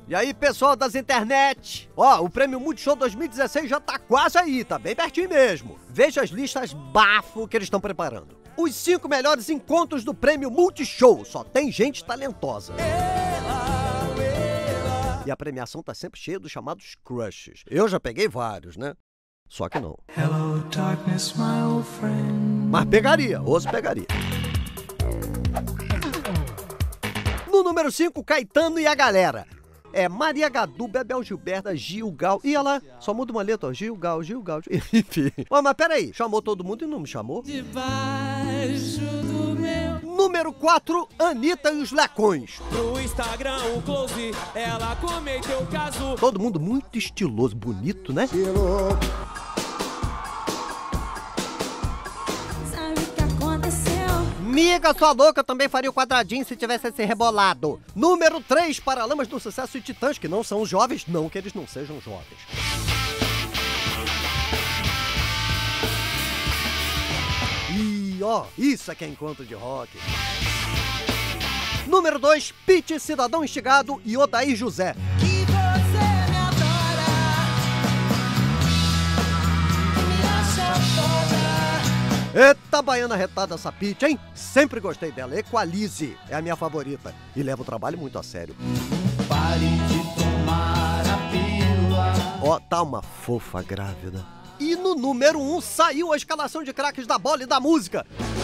E aí, pessoal das internet? Ó, o Prêmio Multishow 2016 já tá quase aí, tá bem pertinho mesmo. Veja as listas bafo que eles estão preparando. Os 5 melhores encontros do Prêmio Multishow. Só tem gente talentosa. E a premiação tá sempre cheia dos chamados crushes. Eu já peguei vários, né? Só que não. Hello, darkness, my old friend. Mas pegaria, osso pegaria. No número 5, Caetano e a galera. É Maria Gadu, Bebel Gilberta, Gil, Gal. E ela só muda uma letra, ó. Gil, Gal, enfim. Ó, mas peraí, chamou todo mundo e não me chamou? Debaixo do meu... Número 4, Anitta e os Lecões. Pro Instagram, o close, ela cometeu o caso. Todo mundo muito estiloso, bonito, né? Sabe o que aconteceu? Miga, sua louca, eu também faria o quadradinho se tivesse esse rebolado. Número 3, Paralamas do Sucesso e Titãs, que não são os jovens, não que eles não sejam jovens. E ó, isso é que é encontro de rock. Número 2, Pitty, Cidadão Instigado e Odair José. Que você me adora, me acha foda. Eita, baiana retada essa Pitty, hein? Sempre gostei dela. Equalize é a minha favorita. E leva o trabalho muito a sério. Pare de tomar a pílula. Ó, tá uma fofa grávida. E no número 1 saiu a escalação de craques da bola e da música.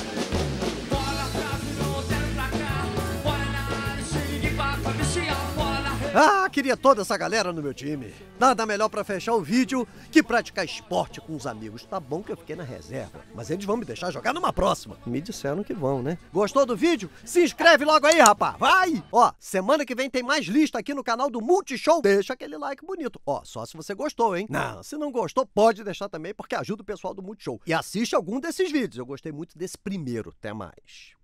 Ah, queria toda essa galera no meu time. Nada melhor pra fechar o vídeo que praticar esporte com os amigos. Tá bom que eu fiquei na reserva, mas eles vão me deixar jogar numa próxima. Me disseram que vão, né? Gostou do vídeo? Se inscreve logo aí, rapaz. Vai! Ó, semana que vem tem mais lista aqui no canal do Multishow. Deixa aquele like bonito. Ó, só se você gostou, hein? Não, se não gostou, pode deixar também, porque ajuda o pessoal do Multishow. E assiste algum desses vídeos. Eu gostei muito desse primeiro. Até mais.